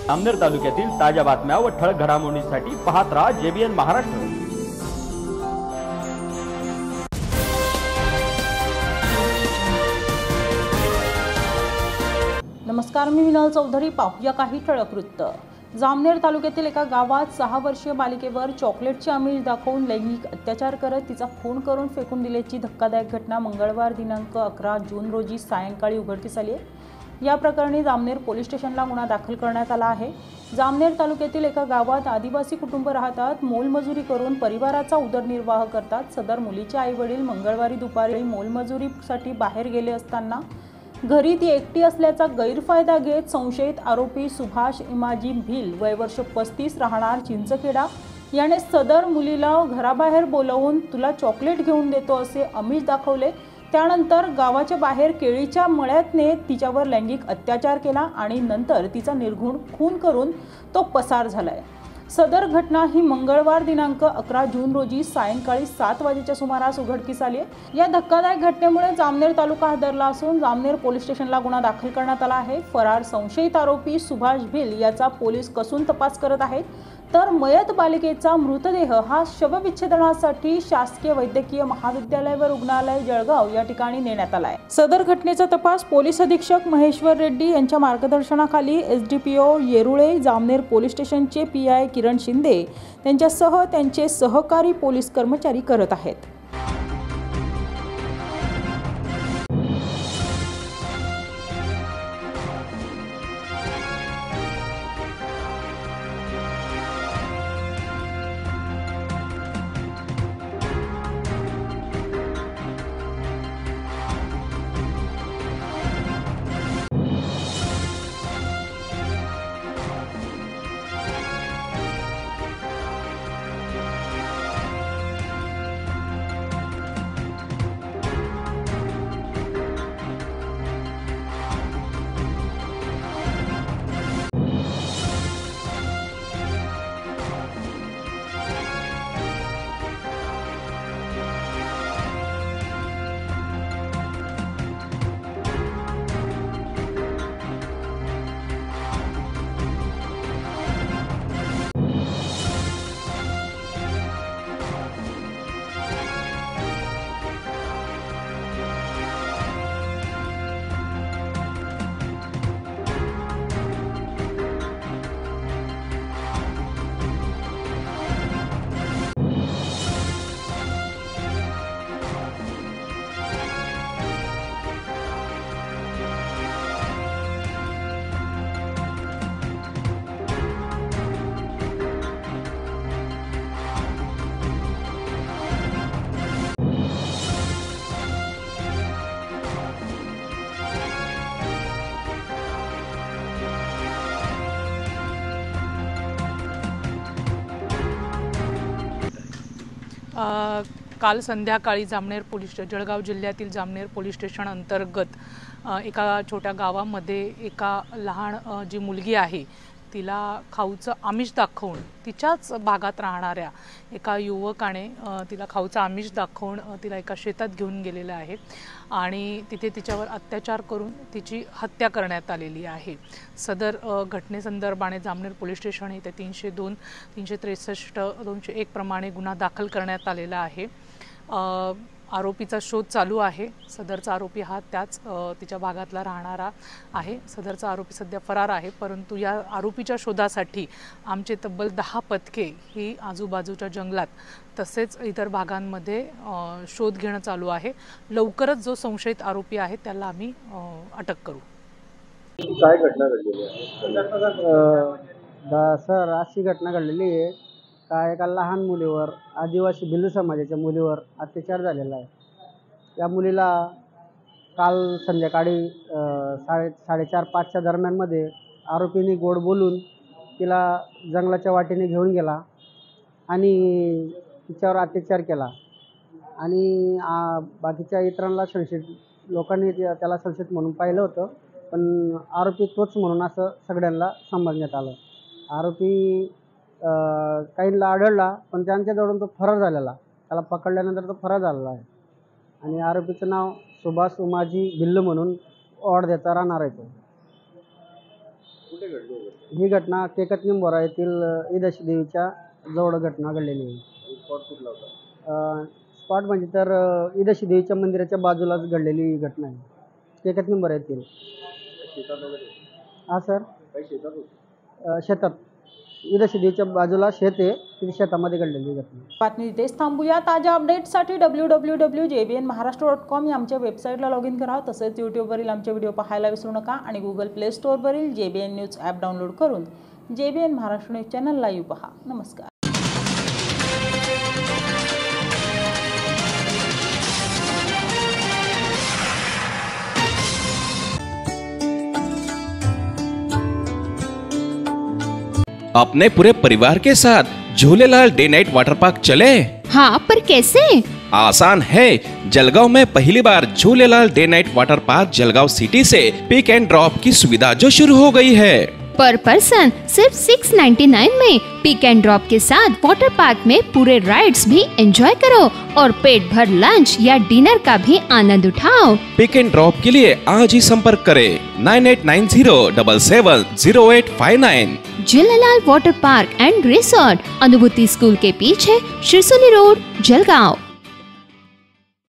जामनेर तालुक्यातील ताज्या बातम्या व ठळक घडामोडींसाठी पाहत राहा JBN महाराष्ट्र। नमस्कार, मी विनल चौधरी। पाहूया काही ठळक वृत्त। जामनेर तालुक्यातील एका गावात 6 वर्षीय बालिकेवर चॉकलेटचे आमिष दाखवून लैंगिक अत्याचार करत तिचा खून करून फेकून दिल्याची धक्कादायक घटना मंगळवार दिनांक 11 जून रोजी सायंकाळी उघडकीस आली आहे। या प्रकरणी जामनेर पोलीस स्टेशनला गुन्हा दाखल करण्यात आला आहे। जामनेर तालुक्यातील एका गावात आदिवासी कुटुंब राहतात। मोलमजुरी करून परिवाराचा उदरनिर्वाह करतात। सदर मुलीचे आई-वडील मंगळवारी दुपारी मोलमजुरीसाठी बाहेर गेले असताना घरी ती एकटी असल्याचा गैरफायदा घेत संशयित आरोपी सुभाष इमाजी भिल वय वर्ष 35 राहणार चिंचखेडा याने सदर मुलीला घराबाहेर बोलावून तुला चॉकलेट घेऊन देतो असे आमिष दाखवले। त्यानंतर गावाच्या बाहेर केळीच्या मळ्यात नेत तिच्यावर लैंगिक अत्याचार केला आणि नंतर तिचा निर्घृण खून करून तो पसार झालाय। सदर घटना ही मंगळवार दिनांक 11 जून रोजी सायंकाळी 7 वाजेच्या सुमारास उघडकीस आली आहे। या धक्कादायक घटनेमुळे जामनेर तालुका हादरला असून जामनेर पोलीस स्टेशनला गुन्हा दाखल करण्यात आला आहे। फरार संशयित आरोपी सुभाष भिल याचा पोलीस कसून तपास करत आहेत। तर मयत बालिकेचा मृतदेह हा शवविच्छेदनासाठी शासकीय वैद्यकीय महाविद्यालय व रुग्णालय जळगाव या ठिकाणी नेण्यात आला आहे। सदर घटनेचा तपास पोलीस अधीक्षक महेश्वर रेड्डी यांच्या मार्गदर्शनाखाली SDPO येरुळे, जामनेर पोलीस स्टेशनचे PI किरण शिंदे त्यांच्यासह त्यांचे सहकारी पोलीस कर्मचारी करत आहेत। काल संध्याकाळी जळगाव जिल्ह्यातील जामनेर पोलीस स्टेशन अंतर्गत एका छोट्या गावामध्ये एका लहान जी मुलगी आहे तिला खाऊचं आमिष दाखवून तिच्याच भागात राहणाऱ्या एका युवकाने तिला खाऊचं आमिष दाखवून तिला एका शेतात घेऊन गेलेलं आहे आणि तिथे तिच्यावर अत्याचार करून तिची हत्या करण्यात आलेली आहे। सदर घटनेसंदर्भाने जामनेर पोलीस स्टेशन येथे 302, 363, 201 प्रमाणे गुन्हा दाखल करण्यात आलेला आहे। आरोपीचा शोध चालू आहे। सदरचा आरोपी हा त्याच तिच्या भागातला राहणारा आहे। सदरचा आरोपी सध्या फरार आहे, परंतु या आरोपीच्या शोधासाठी आमचे तब्बल 10 पथके ही आजूबाजूच्या जंगलात तसेच इतर भागांमध्ये शोध घेणं चालू आहे। लवकरच जो संशयित आरोपी आहे त्याला आम्ही अटक करू। काय घटना घडलेली आहे? सर, अशी घटना घडलेली आहे का एका लहान मुलीवर, आदिवासी भिल्ल समाजाच्या मुलीवर अत्याचार झालेला आहे। या मुलीला काल संध्याकाळी 4:30-5च्या दरम्यानमध्ये आरोपींनी गोड बोलून तिला जंगलाच्या वाटेने घेऊन गेला आणि तिच्यावर अत्याचार केला आणि बाकीच्या इतरांना संशयित लोकांनी त्याला संशयित म्हणून पाहिलं होतं, पण आरोपी तोच म्हणून असं सगळ्यांना समजण्यात आलं। आरोपी काहींना आढळला, पण त्यांच्याजवळून तो फरार झालेला, त्याला पकडल्यानंतर तो फरार झालेला आहे आणि आरोपीचं नाव सुभाष उमाजी भिल्ल म्हणून ओढद्याचा राहणार आहे तो। कुठे घडली आहे? ही घटना केकत निंबोरा येथील इदाशी देवीच्या जवळ घटना घडलेली आहे. स्पॉट कुठला होता? स्पॉट म्हणजे तर इदाशी देवीच्या मंदिराच्या बाजूलाच घडलेली ही घटना आहे, केकत निंबोरा येथील. शेतात वगैरे? हा सर, काही शेतात होतं? शेतात इदाशी देवीच्या बाजूला शेत आहे, तिथे शेतामध्ये घडलेली ही घटना. बातमी इथेच थांबूया. ताज्या अपडेट्ससाठी www.jbnmaharashtra.com या आमच्या वेबसाईटला लॉग इन करा. तसेच यूट्यूबवरील आमचे व्हिडिओ पाहायला विसरू नका आणि गुगल प्ले स्टोअरवरील JBN न्यूज ॲप डाउनलोड करून JBN Maharashtra news channel live पहा. नमस्कार. अपने पूरे परिवार के साथ Jhulelal day night water park चले? हाँ, पर कैसे? आसान है। जलगांव में पहली बार Jhulelal day night water park Jalgaon city से पिक एंड ड्रॉप की सुविधा जो शुरू हो गई है। पर पर्सन सिर्फ 699 में पिक एंड ड्रॉप के साथ वाटर पार्क में पूरे राइड्स भी एंजॉय करो और पेट भर लंच या डिनर का भी आनंद उठाओ। पिक एंड ड्रॉप के लिए आज ही संपर्क करें 9890770859। Jhulelal water park and resort, Anubhuti school के पीछे, शिरसोली रोड, जलगांव।